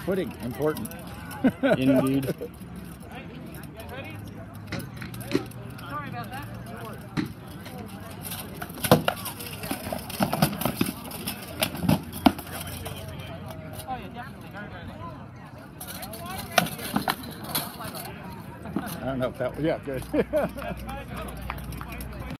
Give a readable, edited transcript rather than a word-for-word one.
Pudding, important. Indeed. Sorry about that. Oh yeah, definitely. I don't know if that was, yeah, good.